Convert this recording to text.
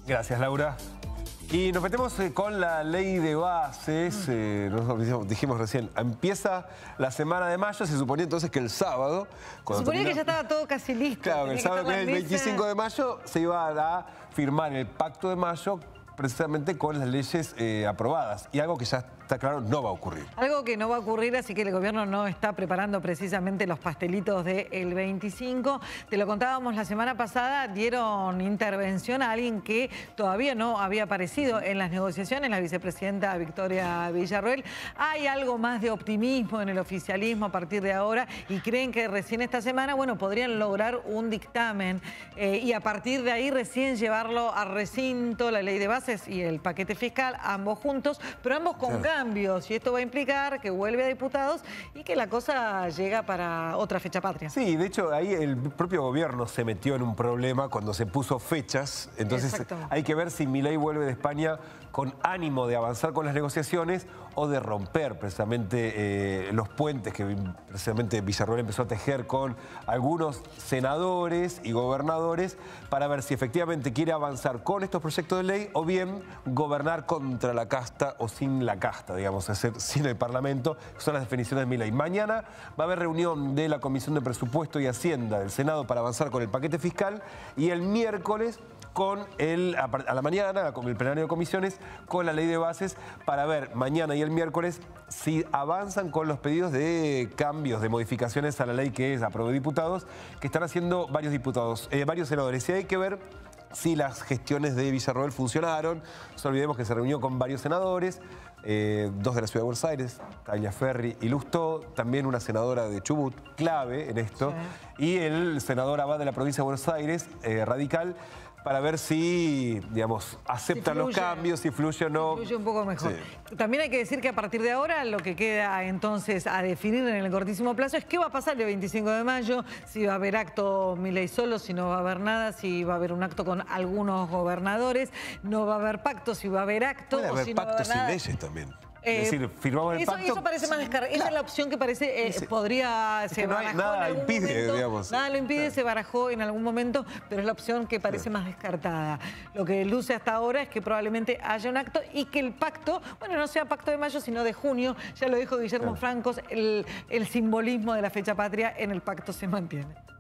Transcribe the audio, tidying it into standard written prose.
Gracias, Laura. Y nos metemos con la ley de bases. Nosotros dijimos recién, empieza la semana de mayo. Se suponía entonces que el sábado... Se suponía que ya estaba todo casi listo. Claro, el sábado, que es el 25 de mayo, se iba a firmar el Pacto de Mayo precisamente con las leyes aprobadas. Y algo que ya está claro no va a ocurrir. Algo que no va a ocurrir, así que el gobierno no está preparando precisamente los pastelitos del 25. Te lo contábamos la semana pasada, dieron intervención a alguien que todavía no había aparecido en las negociaciones, la vicepresidenta Victoria Villarroel. Hay algo más de optimismo en el oficialismo a partir de ahora y creen que recién esta semana, bueno, podrían lograr un dictamen y a partir de ahí recién llevarlo a recinto, la ley de bases y el paquete fiscal, ambos juntos, pero ambos con cambios. Y esto va a implicar que vuelve a diputados y que la cosa llega para otra fecha patria. Sí, de hecho, ahí el propio gobierno se metió en un problema cuando se puso fechas. Entonces hay que ver si Milei vuelve de España con ánimo de avanzar con las negociaciones o de romper precisamente los puentes que precisamente Villarroel empezó a tejer con algunos senadores y gobernadores para ver si efectivamente quiere avanzar con estos proyectos de ley o bien gobernar contra la casta o sin la casta, digamos, es decir, sin el Parlamento, que son las definiciones de Milei. Mañana va a haber reunión de la Comisión de Presupuesto y Hacienda del Senado para avanzar con el paquete fiscal y el miércoles a la mañana, con el plenario de comisiones, con la ley de bases, para ver mañana y el miércoles si avanzan con los pedidos de cambios, de modificaciones a la ley que es aprobó de diputados, que están haciendo varios senadores. Y hay que ver si las gestiones de Villarroel funcionaron. No olvidemos que se reunió con varios senadores, dos de la Ciudad de Buenos Aires, Tagliaferri y Lustó, también una senadora de Chubut, clave en esto, y el senador Abad de la provincia de Buenos Aires, radical, para ver si, digamos, aceptan los cambios, si fluye o no. Fluye un poco mejor. Sí. También hay que decir que a partir de ahora lo que queda entonces a definir en el cortísimo plazo es qué va a pasar el 25 de mayo, si va a haber acto Milei solo, si no va a haber nada, si va a haber un acto con algunos gobernadores, no va a haber pacto, si va a haber acto o si no va a haber nada. Puede haber pacto sin leyes también. Es decir, firmamos el pacto. Eso parece más descargado. Esa es la opción que parece podría... Se barajó nada en algún impide, momento, digamos. Nada lo impide, se barajó en algún momento, pero es la opción que parece más descartada. Lo que luce hasta ahora es que probablemente haya un acto y que el pacto, bueno, no sea pacto de mayo, sino de junio. Ya lo dijo Guillermo Francos, el simbolismo de la fecha patria en el pacto se mantiene.